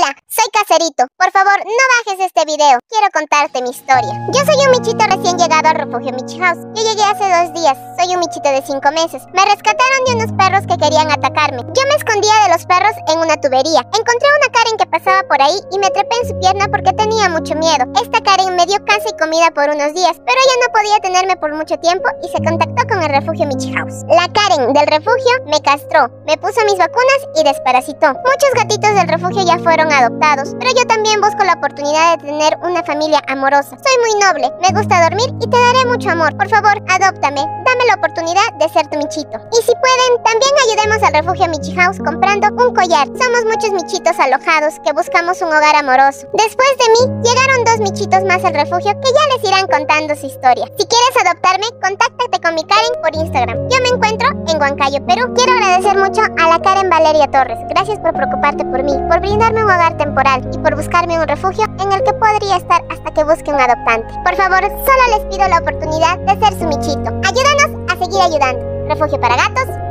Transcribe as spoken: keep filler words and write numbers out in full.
Hola, soy Caserito. Por favor, no bajes este video. Quiero contarte mi historia. Yo soy un michito recién llegado al refugio Michi House. Yo llegué hace dos días. Soy un michito de cinco meses. Me rescataron de unos perros que querían atacarme. Yo me escondía de los perros en una tubería. Encontré a una Karen que pasaba por ahí y me trepé en su pierna porque tenía mucho miedo. Esta Karen me dio casa y comida por unos días, pero ella no podía tenerme por mucho tiempo y se contactó con el refugio Michi House. La Karen del refugio me castró, me puso mis vacunas y desparasitó. Muchos gatitos del refugio ya fueron adoptados, pero yo también busco la oportunidad de tener una familia amorosa. Soy muy noble, me gusta dormir y te daré mucho amor. Por favor, adóptame, dame la oportunidad de ser tu michito. Y si pueden, también ayudemos al refugio Michi House comprando un collar. Somos muchos michitos alojados que buscamos un hogar amoroso. Después de mí, llegaron dos michitos más al refugio que ya les irán contando su historia. Si quieres adoptarme, contáctate con mi Karen por Instagram. Yo me encuentro en Huancayo, Perú. Quiero agradecer mucho a la Karen Valeria Torres. Gracias por preocuparte por mí, por brindarme un hogar temporal y por buscarme un refugio en el que podría estar hasta que busque un adoptante. Por favor, solo les pido la oportunidad de ser su michito. Ayúdanos a seguir ayudando. Refugio para gatos.